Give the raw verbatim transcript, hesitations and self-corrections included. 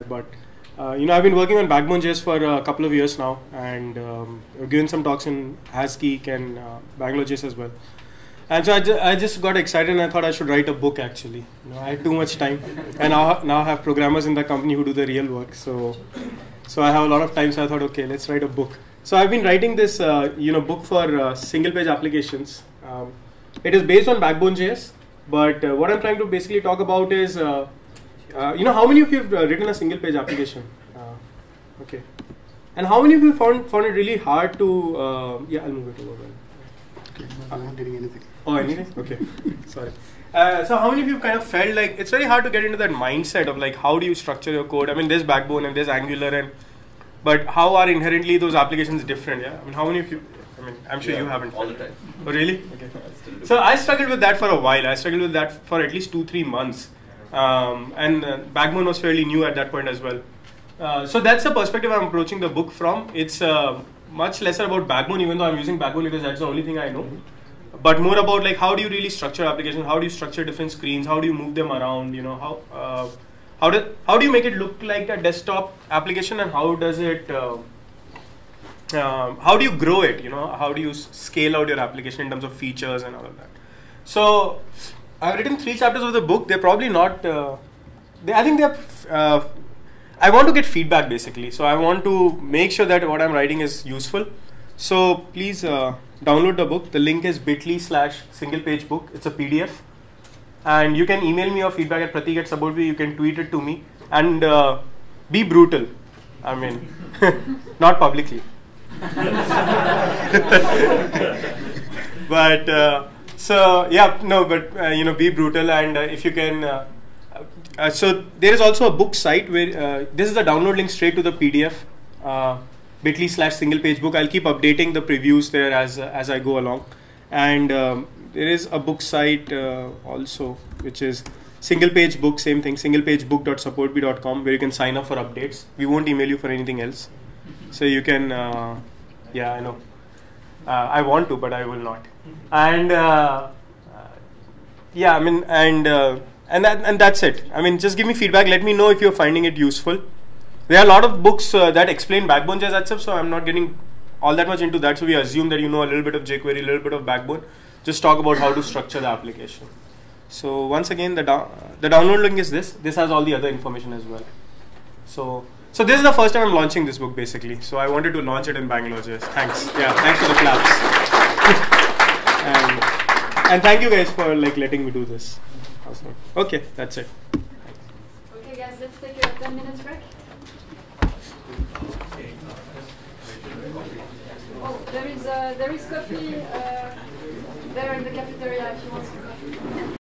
But uh, you know, I've been working on Backbone J S for a couple of years now, and um, I've given some talks in HasGeek and uh, Bangalore J S as well. And so I, ju I just got excited and I thought I should write a book actually. You know, I had too much time, and now now I have programmers in the company who do the real work. So so I have a lot of time. So I thought, okay, let's write a book. So I've been writing this uh, you know book for uh, single page applications. Um, it is based on Backbone J S, but uh, what I'm trying to basically talk about is uh, uh, you know how many of you have uh, written a single page application? Uh, okay, and how many of you found found it really hard to uh, yeah I'll move it over. Okay, I'm not getting anything. Oh, anything? Okay, sorry. Uh, so how many of you kind of felt like it's very hard to get into that mindset of like how do you structure your code? I mean, there's Backbone and there's Angular, and but how are inherently those applications different? Yeah, I mean, how many of you? I mean, I'm sure yeah, you haven't. All the time. Oh, really? Okay. So I struggled with that for a while. I struggled with that for at least two, three months, um, and uh, Backbone was fairly new at that point as well. Uh, so that's the perspective I'm approaching the book from. It's uh, much lesser about Backbone, even though I'm using Backbone because that's the only thing I know. But more about like how do you really structure applications? How do you structure different screens? How do you move them around? You know how uh, how do how do you make it look like a desktop application, and how does it uh, um, how do you grow it? You know how do you scale out your application in terms of features and all of that? So I've written three chapters of the book. They're probably not. Uh, they, I think they're. Uh, I want to get feedback basically. So I want to make sure that what I'm writing is useful. So please uh, download the book. The link is bit.ly slash single page book. It's a P D F. And you can email me your feedback at pratik at subodvi. You can tweet it to me. And uh, be brutal. I mean, not publicly. But, uh, so, yeah, no, but, uh, you know, be brutal. And uh, if you can, uh, uh, so there is also a book site where, uh, this is the download link straight to the P D F. Uh, bit.ly slash single page book. I'll keep updating the previews there as uh, as I go along. And um, there is a book site uh, also, which is single page book, same thing, singlepagebook dot supportby dot com, where you can sign up for updates. We won't email you for anything else. So you can, uh, yeah, I know. Uh, I want to, but I will not. And uh, uh, yeah, I mean, and uh, and that, and that's it. I mean, just give me feedback. Let me know if you're finding it useful. There are a lot of books uh, that explain Backbone J S itself, so I'm not getting all that much into that. So we assume that you know a little bit of jQuery, a little bit of Backbone. Just talk about how to structure the application. So once again, the down, the download link is this. This has all the other information as well. So so this is the first time I'm launching this book basically. So I wanted to launch it in Bangalore J S. Thanks. Yeah, thanks for the claps. and, and thank you guys for like letting me do this. Awesome. Okay, that's it. Okay, guys, let's take a ten minutes break. Oh, there is uh, there is coffee. Uh